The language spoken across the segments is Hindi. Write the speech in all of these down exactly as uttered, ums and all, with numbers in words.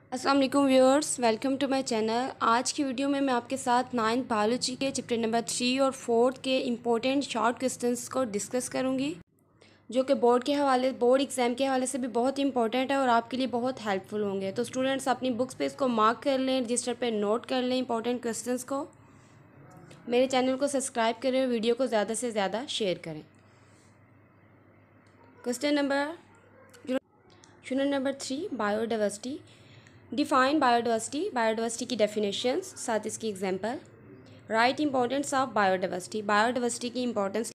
अस्सलाम वालेकुम viewers, welcome to my channel. आज की वीडियो में मैं आपके साथ नाइन्थ बायोलॉजी के चैप्टर नंबर थ्री और फोर्थ के इम्पोर्टेंट शॉर्ट क्वेश्चंस को डिस्कस करूंगी, जो कि बोर्ड के हवाले बोर्ड एग्ज़ाम के हवाले से भी बहुत इंपॉर्टेंट है और आपके लिए बहुत हेल्पफुल होंगे। तो स्टूडेंट्स अपनी बुक्स पे इसको मार्क कर लें, रजिस्टर पे नोट कर लें इंपॉर्टेंट क्वेश्चंस को। मेरे चैनल को सब्सक्राइब करें, वीडियो को ज़्यादा से ज़्यादा शेयर करें। Question number question number three, biodiversity. Define biodiversity, biodiversity की डेफिनेशंस, साथ इसकी example. Write importance of biodiversity, biodiversity की importance.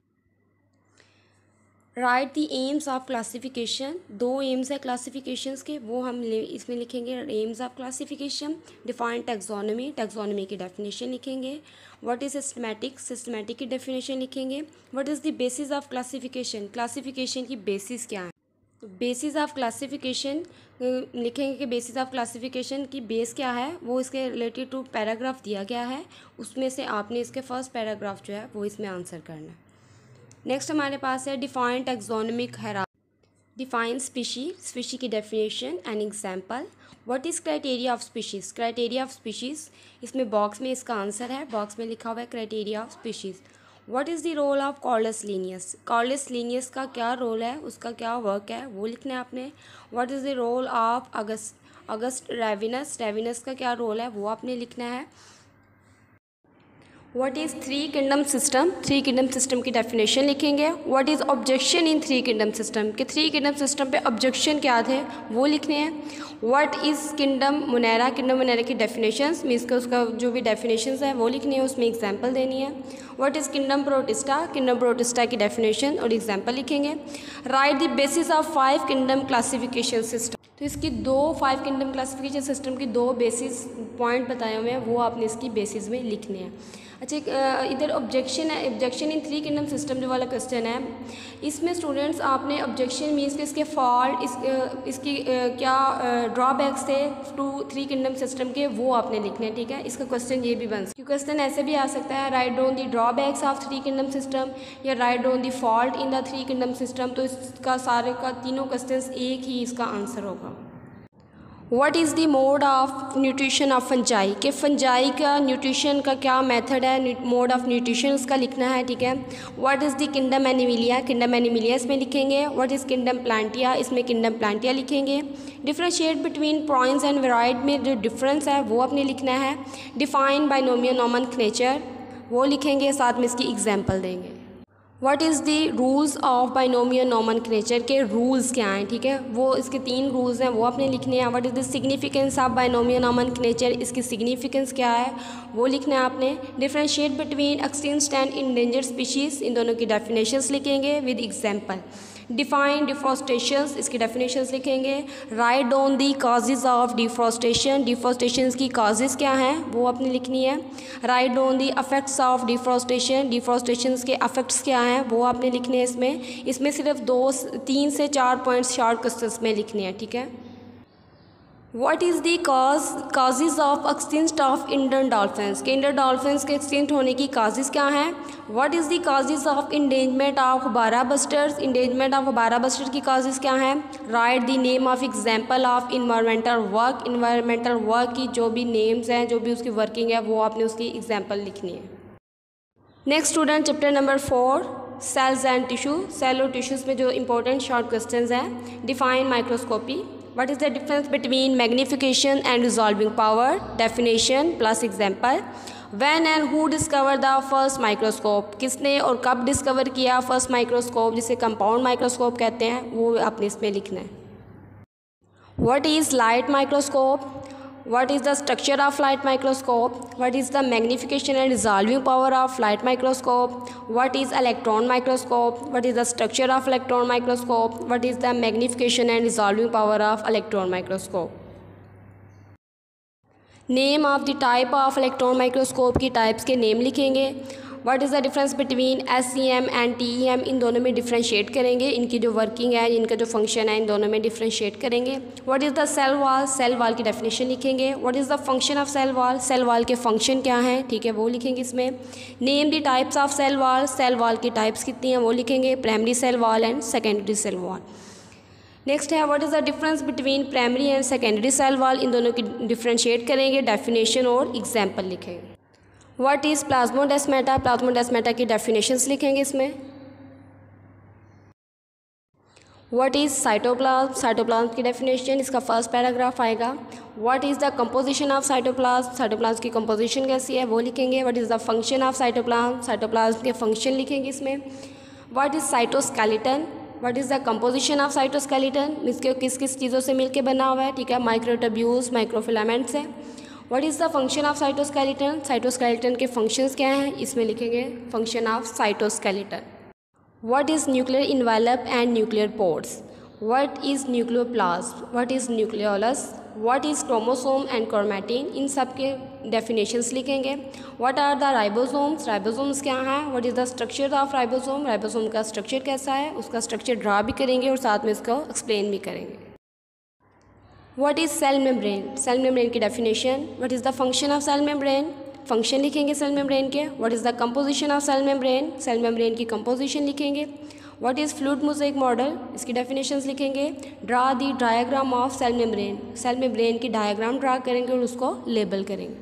Write the aims of classification, दो एम्स है क्लासिफिकेशंस के, वो हम इसमें लिखेंगे aims of classification. Define taxonomy, taxonomy की डेफिनेशन लिखेंगे। व्हाट इज सिस्टमैटिक, सिस्टमैटिक की डेफिनेशन लिखेंगे। What is the basis of classification, classification की बेसिस क्या है। बेसिस ऑफ क्लासिफिकेशन लिखेंगे कि बेसिस ऑफ क्लासिफिकेशन की बेस क्या है, वो इसके रिलेटेड टू पैराग्राफ दिया गया है, उसमें से आपने इसके फर्स्ट पैराग्राफ जो है वो इसमें आंसर करना है। नेक्स्ट हमारे पास है define taxonomic hierarchy, define species, species की definition and example. What is criteria of species, criteria of species, इसमें बॉक्स में इसका आंसर है, बॉक्स में लिखा हुआ है criteria of species. What is the role of Carolus Linnaeus, Carolus Linnaeus का क्या रोल है, उसका क्या वर्क है, वो लिखना है आपने। What is the role of August August Rivinus, Rivinus का क्या रोल है वो आपने लिखना है। What is three kingdom system, three kingdom system की डेफिनेशन लिखेंगे। What is objection in three kingdom system, के थ्री किंगडम सिस्टम पे ऑब्जेक्शन क्या थे वो लिखने हैं। What is kingdom Monera, kingdom Monera की डेफिनेशंस मीन्स का उसका जो भी डेफिनेशंस है वो लिखनी है, उसमें एग्जांपल देनी है। What is kingdom Protista, kingdom Protista की डेफिनेशन और एग्जांपल लिखेंगे। Write the basis of five kingdom classification system, तो इसकी दो फाइव किंगडम क्लासिफिकेशन सिस्टम की दो बेसिस पॉइंट बताए हुए हैं, वो आपने इसकी बेसिस में लिखने हैं। अच्छा, इधर ऑब्जेक्शन है, objection in three kingdom system जो वाला क्वेश्चन है, इसमें स्टूडेंट्स आपने ऑब्जेक्शन मीन्स कि इसके फॉल्ट, इस इसकी क्या ड्रॉबैक्स थे टू थ्री किंगडम सिस्टम के, वो आपने लिखने हैं। ठीक है, इसका क्वेश्चन ये भी बन सकता है। क्वेश्चन ऐसे भी आ सकता है, write down the drawbacks of three kingdom system या write down the fault in the three kingdom system, तो इसका सारे का तीनों क्वेश्चन एक ही इसका आंसर होगा। What is the mode of nutrition of fungi, के फंजाई का न्यूट्रिशन का क्या मेथड है, मोड ऑफ न्यूट्रिशन उसका लिखना है। ठीक है। What is the kingdom Animalia, kingdom Animalia इसमें लिखेंगे। व्हाट इज़ किंगडम प्लांटिया, इसमें किंगडम प्लांटिया लिखेंगे। Differentiate between prions and viroid में जो डिफरेंस है वो आपने लिखना है। डिफाइन बाइनोमियल नोमेनक्लेचर वो लिखेंगे, साथ में इसकी एग्जाम्पल देंगे। What is the rules of binomial nomenclature, के रूल्स क्या हैं। ठीक है, वो इसके तीन रूल्स हैं वो आपने लिखने हैं। What is the significance of binomial nomenclature, इसकी सिग्निफिकेंस क्या है वो लिखना है आपने। Differentiate between extinct and endangered species, इन दोनों की डेफिनेशंस लिखेंगे विद एग्जांपल। डिफाइन डिफॉरेस्टेशंस, इसकी डेफिनेशंस लिखेंगे। Write down the causes of deforestation, deforestation की काजेज़ क्या हैं वो आपने लिखनी है। Write down the effects of deforestation, deforestation के अफेक्ट्स क्या हैं वो आपने लिखने हैं। इसमें इसमें सिर्फ दो तीन से चार पॉइंट्स शॉर्ट क्वेश्चंस में लिखने हैं। ठीक है। What is the cause causes of extinct of Indian dolphins, के इंडियन डॉल्फिन्स के एक्सटिंक्ट होने की काजेज़ क्या हैं। What is the causes of endangerment of houbara bustards, endangerment of houbara bustards की काजेज़ क्या हैं। Write the name of example of environmental work, environmental work की जो भी नेम्स हैं, जो भी उसकी वर्किंग है, वो आपने उसकी एग्जाम्पल लिखनी है। Next student, chapter number four, cells and tissue, cell और टिश्यूज़ में जो इंपॉर्टेंट शॉर्ट क्वेश्चंस हैं। Define microscopy, what is the difference between magnification and resolving power, definition plus example. When and who discover the first microscope, किसने और कब डिस्कवर किया फर्स्ट माइक्रोस्कोप, जिसे कंपाउंड माइक्रोस्कोप कहते हैं, वो आपने इसमें लिखना है। What is light microscope, what is the structure of light microscope, what is the magnification and resolving power of light microscope, what is electron microscope, what is the structure of electron microscope, what is the magnification and resolving power of electron microscope। name of the type of electron microscope की types के name लिखेंगे। What is the difference between S C M and T E M, इन दोनों में डिफ्रेंशिएट करेंगे, इनकी जो वर्किंग है, इनका जो फंक्शन है, इन दोनों में डिफ्रेंशिएट करेंगे। What is the cell wall, cell wall की डेफिनेशन लिखेंगे। What is the function of cell wall, cell wall के फंक्शन क्या हैं, ठीक है, वो लिखेंगे इसमें। Name the types of cell wall, cell wall की टाइप्स कितनी हैं वो लिखेंगे, primary cell wall and secondary cell wall. Next है what is the difference between primary and secondary cell wall, इन दोनों की डिफ्रेंशिएट करेंगे, डेफिनेशन और एग्जाम्पल लिखेंगे। व्हाट इज़ प्लाज्मोडेस्माटा, प्लाज्मोडेस्माटा की डेफिनेशंस लिखेंगे इसमें। व्हाट इज़ साइटोप्लाज्म, साइटोप्लाज्म की डेफिनेशन, इसका फर्स्ट पैराग्राफ आएगा। What is the composition of cytoplasm, cytoplasm की कंपोजिशन कैसी है वो लिखेंगे। What is the function of cytoplasm, cytoplasm के फंक्शन लिखेंगे इसमें। What is cytoskeleton, what is the composition of cytoskeleton, इसके किस किस चीज़ों से मिलकर बना हुआ है, ठीक है, माइक्रोट्यूब्यूल्स, माइक्रोफिलामेंट से। What is the function of cytoskeleton, cytoskeleton के फंक्शंस क्या हैं, इसमें लिखेंगे function of cytoskeleton. What is nuclear envelope and nuclear pods? What is nucleoplasm? What is nucleolus? What is chromosome and chromatin? इन सब के definitions लिखेंगे। What are the ribosomes? Ribosomes क्या हैं? What is the structure of ribosome? Ribosome का structure कैसा है, उसका structure draw भी करेंगे और साथ में इसको explain भी करेंगे। What is cell membrane? Cell membrane की definition. What is the function of cell membrane? Function लिखेंगे सेल मेम्ब्रेन के। What is the composition of cell membrane, cell membrane की कंपोजिशन लिखेंगे। What is fluid mosaic model, इसकी डेफिनेशंस लिखेंगे। Draw the diagram of cell membrane, cell membrane की डायग्राम ड्रा करेंगे और उसको लेबल करेंगे।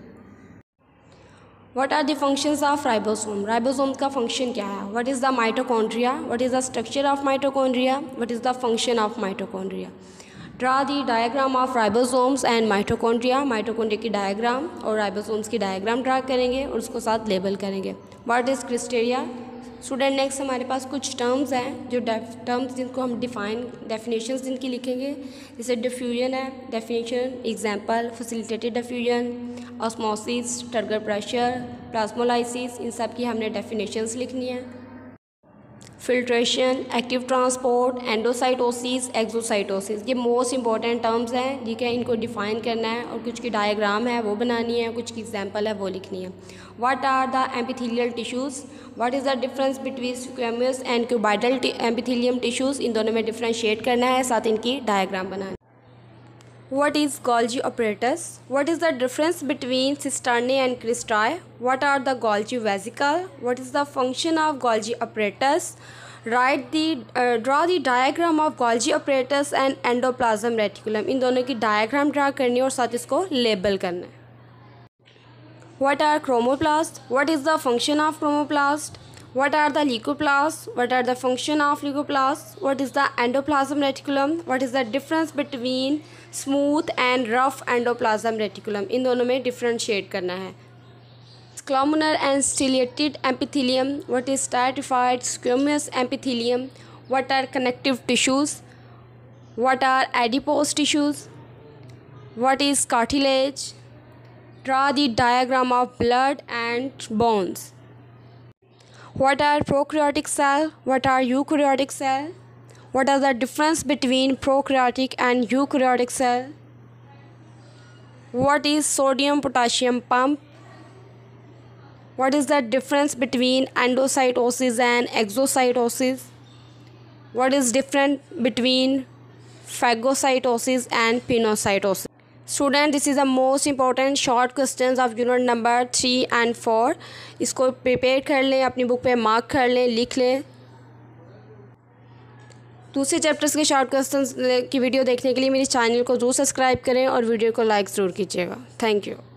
What are the functions of ribosome, ribosome का फंक्शन क्या है। What is the mitochondria, what is the structure of mitochondria, what is the function of mitochondria. Draw the diagram of ribosomes and mitochondria, mitochondria की डायग्राम और राइबोसोम्स की डायग्राम ड्रा करेंगे और उसको साथ लेबल करेंगे। What is cristae. Student next हमारे पास कुछ टर्म्स हैं जो टर्म्स जिनको हम डिफाइन डेफिनेशंस जिनकी लिखेंगे, जैसे डिफ्यूजन है, definition, example, facilitated diffusion, osmosis, turgor pressure, plasmolysis, इन सब की हमने डेफिनेशंस लिखनी है। Filtration, active transport, endocytosis, exocytosis, ये मोस्ट इंपॉर्टेंट टर्म्स हैं, ठीक है, इनको डिफाइन करना है और कुछ की डायग्राम है वो बनानी है, कुछ की एग्जांपल है वो लिखनी है। What are the epithelial tissues, what is the difference between squamous and cuboidal epithelium tissues, इन दोनों में डिफ्रेंशिएट करना है, साथ इनकी डायग्राम बनाना है। What is Golgi apparatus? What is the difference between cisternae and cristae? What are the Golgi vesicle? What is the function of Golgi apparatus? Write the uh, draw the diagram of Golgi apparatus and endoplasm reticulum. इन दोनों की डायग्राम ड्रा करनी है और साथ इसको लेबल करना है। What are chromoplasts? What is the function of chromoplast? What are the leucoplasts? What are the function of leucoplasts? What is the endoplasm reticulum? What is the difference between smooth and rough endoplasm reticulum? इन दोनों में differentiate करना है। Columnar and striated epithelium. What is stratified squamous epithelium? What are connective tissues? What are adipose tissues? What is cartilage? Draw the diagram of blood and bones. What are prokaryotic cell? What are eukaryotic cell? What are the difference between prokaryotic and eukaryotic cell? What is sodium potassium pump? What is the difference between endocytosis and exocytosis? What is different between phagocytosis and pinocytosis? Student this is the most important short questions of unit number three and four. इसको प्रिपेयर कर लें, अपनी बुक पे मार्क कर लें, लिख लें। दूसरे चैप्टर्स के शॉर्ट क्वेश्चंस की वीडियो देखने के लिए मेरे चैनल को जरूर सब्सक्राइब करें और वीडियो को लाइक ज़रूर कीजिएगा। Thank you.